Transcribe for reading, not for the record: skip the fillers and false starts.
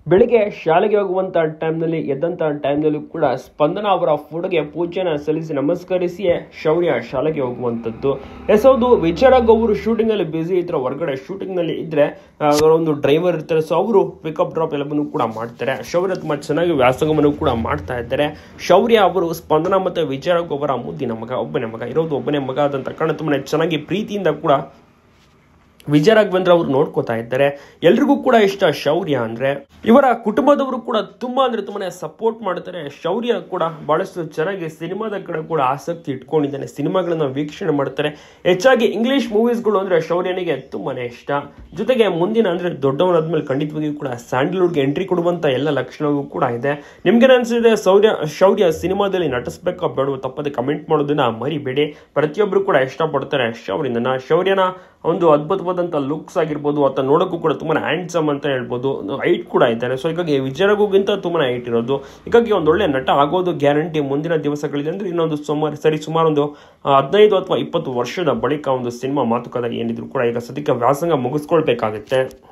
ಬೆಳಿಗ್ಗೆ ಶಾಲೆಗೆ ಹೋಗುವಂಥ ಟೈಮ್ನಲ್ಲಿ ಎದ್ದಂಥ ಟೈಮ್ನಲ್ಲೂ ಕೂಡ ಸ್ಪಂದನ ಅವರ ಫೋಟೋಗೆ ಪೂಜೆನ ಸಲ್ಲಿಸಿ ನಮಸ್ಕರಿಸಿಯೇ ಶೌರ್ಯ ಶಾಲೆಗೆ ಹೋಗುವಂಥದ್ದು. ಎಸೋದು ವಿಚಾರಗ್ ಅವರು ಶೂಟಿಂಗಲ್ಲಿ ಬ್ಯುಸಿ ಇದ್ರೆ, ಹೊರಗಡೆ ಶೂಟಿಂಗ್ನಲ್ಲಿ ಇದ್ದರೆ ಒಂದು ಡ್ರೈವರ್ ಇರ್ತಾರೆ, ಸೊ ಅವರು ಪಿಕಪ್ ಡ್ರಾಪ್ ಎಲ್ಲವನ್ನೂ ಕೂಡ ಮಾಡ್ತಾರೆ. ಶೌರ್ಯ ತುಂಬ ಚೆನ್ನಾಗಿ ವ್ಯಾಸಂಗವನ್ನು ಕೂಡ ಮಾಡ್ತಾ ಇದ್ದಾರೆ. ಶೌರ್ಯ ಅವರು ಸ್ಪಂದನ ಮತ್ತು ವಿಚಾರಗ್ ಅವರ ಮುದ್ದಿನ ಮಗ, ಒಬ್ಬನೇ ಮಗ ಇರೋದು, ಒಬ್ಬನೇ ಮಗ ಆದಂಥ ಕಾರಣ ತುಂಬಾ ಚೆನ್ನಾಗಿ ಪ್ರೀತಿಯಿಂದ ಕೂಡ ವಿಜಯ ರಾಘವೇಂದ್ರ ಅವರು ನೋಡ್ಕೋತಾ ಇದ್ದಾರೆ. ಎಲ್ರಿಗೂ ಕೂಡ ಇಷ್ಟ ಶೌರ್ಯ ಅಂದ್ರೆ. ಇವರ ಕುಟುಂಬದವರು ಕೂಡ ತುಂಬಾ ಸಪೋರ್ಟ್ ಮಾಡ್ತಾರೆ. ಶೌರ್ಯ ಕೂಡ ಬಹಳಷ್ಟು ಚೆನ್ನಾಗಿ ಸಿನಿಮಾದ ಕಡೆ ಕೂಡ ಆಸಕ್ತಿ ಇಟ್ಕೊಂಡಿದ್ದಾನೆ. ಸಿನಿಮಾಗಳನ್ನ ವೀಕ್ಷಣೆ ಮಾಡ್ತಾರೆ. ಹೆಚ್ಚಾಗಿ ಇಂಗ್ಲಿಷ್ ಮೂವೀಸ್ಗಳು ಅಂದ್ರೆ ಶೌರ್ಯನಿಗೆ ತುಂಬಾನೇ ಇಷ್ಟ. ಜೊತೆಗೆ ಮುಂದಿನ ಅಂದ್ರೆ ದೊಡ್ಡವನಾದ್ಮೇಲೆ ಖಂಡಿತವಾಗಿಯೂ ಕೂಡ ಸ್ಯಾಂಡಲ್ವುಡ್ಗೆ ಎಂಟ್ರಿ ಕೊಡುವಂತ ಎಲ್ಲ ಲಕ್ಷಣವೂ ಕೂಡ ಇದೆ. ನಿಮ್ಗೇನು ಅನ್ಸಿದೆ? ಶೌರ್ಯ ಸಿನಿಮಾದಲ್ಲಿ ನಟಿಸ್ಬೇಕಾ ಬೇಡವೋ ತಪ್ಪದೆ ಕಮೆಂಟ್ ಮಾಡೋದನ್ನ ಮರಿಬೇಡಿ. ಪ್ರತಿಯೊಬ್ಬರು ಕೂಡ ಇಷ್ಟಪಡ್ತಾರೆ ಶೌರ್ಯನ ಒಂದು ಅದ್ಭುತವಾದಂಥ ಲುಕ್ಸ್ ಆಗಿರ್ಬೋದು, ಆತ ನೋಡೋಕ್ಕೂ ಕೂಡ ತುಂಬಾ ಹ್ಯಾಂಡ್ಸಮ್ ಅಂತ ಹೇಳ್ಬೋದು. ಹೈಟ್ ಕೂಡ ಇದ್ದಾನೆ. ಸೊ ಹೀಗಾಗಿ ವಿಜಯರಾಘವ್ಗಿಂತ ತುಂಬಾ ಹೈಟ್ ಇರೋದು. ಹೀಗಾಗಿ ಒಂದೊಳ್ಳೆ ನಟ ಆಗೋದು ಗ್ಯಾರಂಟಿ ಮುಂದಿನ ದಿವಸಗಳಿದೆ. ಅಂದ್ರೆ ಇನ್ನೊಂದು ಸುಮಾರು ಒಂದು 15 ಅಥವಾ 20 ವರ್ಷದ ಬಳಿಕ ಒಂದು ಸಿನಿಮಾ ಮಾತುಕತೆ ಏನಿದ್ರು ಕೂಡ ಈಗ ಸದ್ಯಕ್ಕೆ ವ್ಯಾಸಂಗ ಮುಗಿಸ್ಕೊಳ್ಬೇಕಾಗುತ್ತೆ.